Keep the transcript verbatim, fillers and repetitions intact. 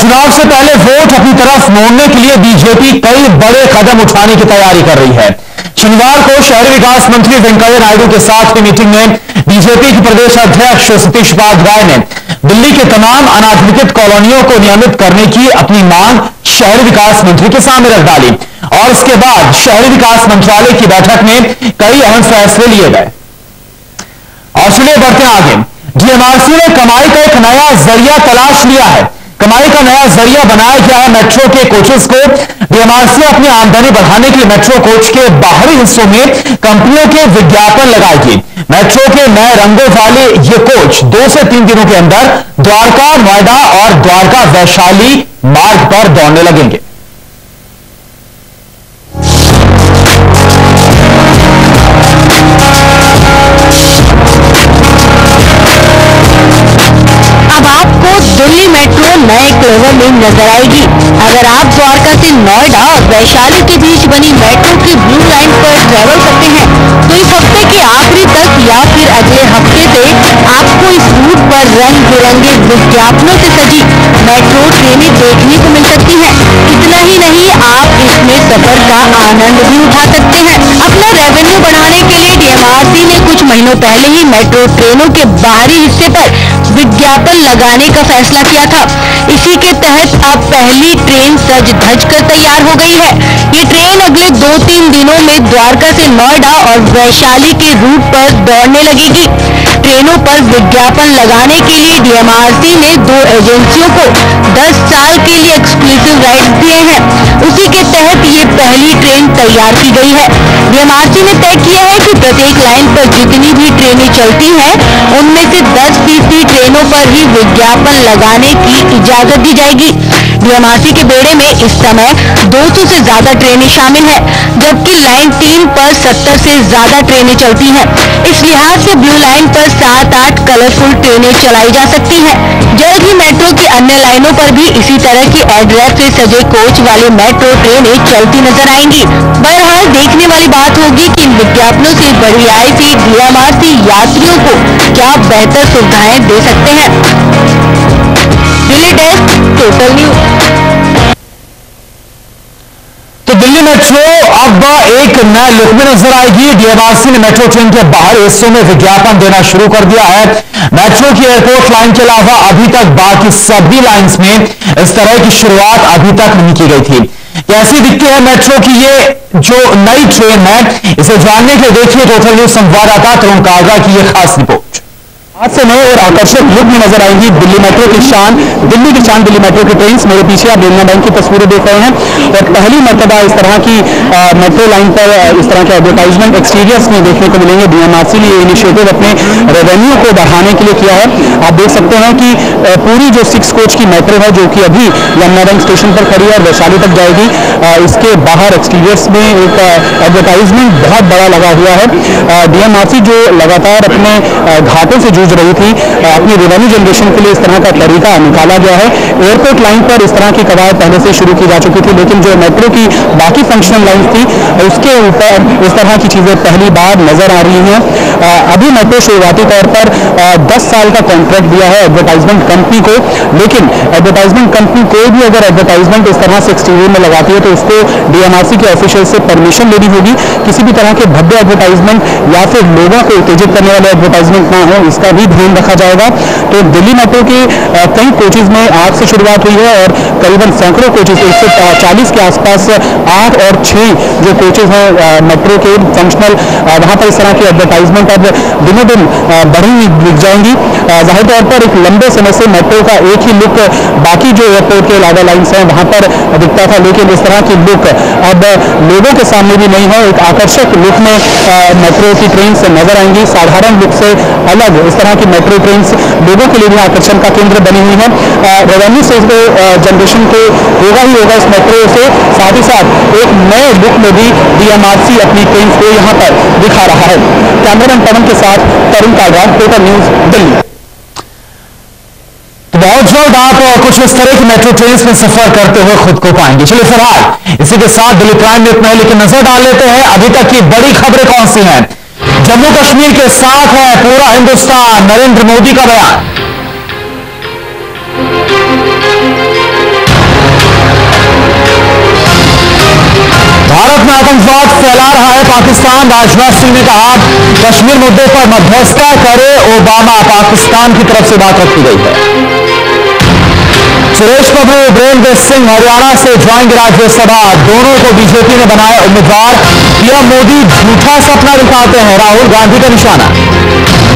चुनाव से पहले वोट अपनी तरफ मोड़ने के लिए बीजेपी कई बड़े कदम उठाने की तैयारी कर रही है। शनिवार को शहरी विकास मंत्री वेंकैया नायडू के साथ की मीटिंग में बीजेपी के प्रदेश अध्यक्ष सतीश उपाध्याय ने दिल्ली के तमाम अनाधिकृत कॉलोनियों को नियमित करने की अपनी मांग शहरी विकास मंत्री के सामने रख डाली और उसके बाद शहरी विकास मंत्रालय की बैठक में कई अहम फैसले लिए गए। और चलिए बढ़ते हैं आगे। डीएमआरसी ने कमाई का एक नया जरिया तलाश लिया है। कमाई का नया जरिया बनाया गया है मेट्रो के कोचेस को। डीएमआरसी अपनी आमदनी बढ़ाने के लिए मेट्रो कोच के बाहरी हिस्सों में कंपनियों के विज्ञापन लगाएगी। मेट्रो के नए रंगों वाले ये कोच दो से तीन दिनों के अंदर द्वारका, नोएडा और द्वारका वैशाली मार्ग पर दौड़ने लगेंगे। दिल्ली मेट्रो नए क्लेवर में नजर आएगी। अगर आप द्वारका से नोएडा और वैशाली के बीच बनी मेट्रो की ब्लू लाइन पर ट्रेवल करते हैं तो इस हफ्ते के आखिरी तक या फिर अगले हफ्ते से आपको इस रूट पर रंग बिरंगे विज्ञापनों से सजी मेट्रो ट्रेनें देखने को मिल सकती हैं। इतना ही नहीं, आप इसमें सफर का आनंद भी उठा सकते हैं। अपना रेवेन्यू बढ़ाने के लिए डीएमआरसी ने कुछ महीनों पहले ही मेट्रो ट्रेनों के बाहरी हिस्से पर विज्ञापन लगाने का फैसला किया था। इसी के तहत अब पहली ट्रेन सज धज कर तैयार हो गई है। ये ट्रेन अगले दो तीन दिनों में द्वारका से नोएडा और वैशाली के रूट पर दौड़ने लगेगी। ट्रेनों पर विज्ञापन लगाने के लिए डीएमआरसी ने दो एजेंसियों को दस साल के लिए एक्सक्लूसिव राइट्स दिए हैं। उसी के तहत ये पहली ट्रेन तैयार की गई है। डीएमआरसी ने तय किया है कि प्रत्येक लाइन पर जितनी भी ट्रेनें चलती हैं उनमें से दस फीसदी ट्रेनों पर ही विज्ञापन लगाने की इजाजत दी जाएगी। डीएमआरसी के बेड़े में इस समय दो सौ से ज्यादा ट्रेनें शामिल हैं, जबकि लाइन तीन पर सत्तर से ज्यादा ट्रेनें चलती हैं। इस लिहाज से ब्लू लाइन पर सात आठ कलरफुल ट्रेनें चलाई जा सकती हैं। जल्द ही मेट्रो की अन्य लाइनों पर भी इसी तरह की एड्रेस से सजे कोच वाली मेट्रो ट्रेनें चलती नजर आएंगी। बहरहाल देखने वाली बात होगी कि इन विज्ञापनों से बड़ी आय से डीएमआरसी यात्रियों को क्या बेहतर सुविधाएं दे सकते हैं। Delhi desk, Total News. तो दिल्ली मेट्रो अब एक नए लुक में नजर आएगी। डीएमआरसी ने मेट्रो ट्रेन के बाहरी हिस्सों में विज्ञापन देना शुरू कर दिया है। मेट्रो की एयरपोर्ट लाइन के अलावा अभी तक बाकी सभी लाइंस में इस तरह की शुरुआत अभी तक नहीं की गई थी। कैसी दिखती है मेट्रो की ये जो नई ट्रेन है, इसे जानने के लिए देखिए टोटल न्यूज संवाददाता तरुण कागड़ा की यह खास रिपोर्ट। आज से नए और आकर्षक लुक में नजर आएंगी दिल्ली मेट्रो की शान, दिल्ली की शान दिल्ली मेट्रो की ट्रेन। मेरे पीछे आप देना बैंक की तस्वीरें देख रहे हैं और पहली मर्तबा इस तरह की आ, मेट्रो लाइन पर इस तरह के एडवर्टाइजमेंट एक्सटीरियर्स में देखने को मिलेंगे। डीएमआरसी ने ये इनिशिएटिव अपने रेवेन्यू को बढ़ाने के लिए किया है। आप देख सकते हैं कि आ, पूरी जो सिक्स कोच की मेट्रो है जो कि अभी यमुना बैंक स्टेशन पर खड़ी है और वैशाली तक जाएगी, आ, इसके बाहर एक्सटीरियर्स में एक एडवर्टाइजमेंट बहुत बड़ा लगा हुआ है। डीएमआरसी जो लगातार अपने घाटों से रही थी, अपनी रेवेन्यू जनरेशन के लिए इस तरह का तरीका निकाला गया है। एयरपोर्ट लाइन पर इस तरह की कवायद पहले से शुरू की जा चुकी थी, लेकिन जो मेट्रो की बाकी फंक्शनल लाइन थी उसके ऊपर इस तरह की चीजें पहली बार नजर आ रही हैं। अभी मेट्रो शुरुआती तौर पर दस साल का कॉन्ट्रैक्ट दिया है एडवर्टाइजमेंट कंपनी को, लेकिन एडवर्टाइजमेंट कंपनी कोई भी अगर एडवर्टाइजमेंट इस तरह से एक्सटीरियर में लगाती है तो उसको डीएमआरसी के ऑफिशियल से परमिशन लेनी होगी। किसी भी तरह के भव्य एडवर्टाइजमेंट या फिर लोगों को उत्तेजित करने वाले एडवर्टाइजमेंट ना हो, इसका भी ध्यान रखा जाएगा। तो दिल्ली मेट्रो के कई कोचेज में आज से शुरुआत हुई है और करीबन सैकड़ों कोचेज एक सौ चालीस के आसपास आठ और छह जो कोचेज हैं मेट्रो के फंक्शनल, वहां पर इस तरह की एडवर्टाइजमेंट अब दिनों दिन बढ़ी हुई दिख जाएंगी। जाहिर तौर पर एक लंबे समय से मेट्रो का एक ही लुक बाकी जो एयरपोर्ट के अलावा लाइन्स हैं वहां पर दिखता था, लेकिन इस तरह की लुक अब लोगों के सामने भी नहीं है। एक आकर्षक लुक में मेट्रो की ट्रेन से नजर आएंगी। साधारण लुक से अलग इस तरह की मेट्रो ट्रेन लोगों के लिए भी आकर्षण का केंद्र बनी हुई है। रेवेन्यू से जनरेशन को होगा ही होगा इस मेट्रो से, साथ ही साथ एक नए लुक में भी डीएमआरसी अपनी ट्रेन को यहां पर दिखा रहा है। कैमरामैन पवन के साथ तरुण कागड़ा, टोटल न्यूज, दिल्ली। तो बहुत जल्द आप कुछ इस तरह की मेट्रो ट्रेन में सफर करते हुए खुद को पाएंगे। चलिए फिलहाल इसी के साथ दिल्ली प्राइम में इतना ही, लेकिन नजर डाल लेते हैं अभी तक की बड़ी खबरें कौन सी हैं। जम्मू कश्मीर के साथ है पूरा हिंदुस्तान, नरेंद्र मोदी का बयान। आतंकवाद फैला रहा है पाकिस्तान। राजनाथ सिंह ने कहा कश्मीर मुद्दे पर मध्यस्थता करे ओबामा। पाकिस्तान की तरफ से बात रखी गई है। सुरेश प्रभु वीरेंद्र सिंह हरियाणा से जाएंगे राज्यसभा। दोनों को बीजेपी ने बनाया उम्मीदवार। पीएम मोदी झूठा सपना दिखाते हैं, राहुल गांधी का निशाना।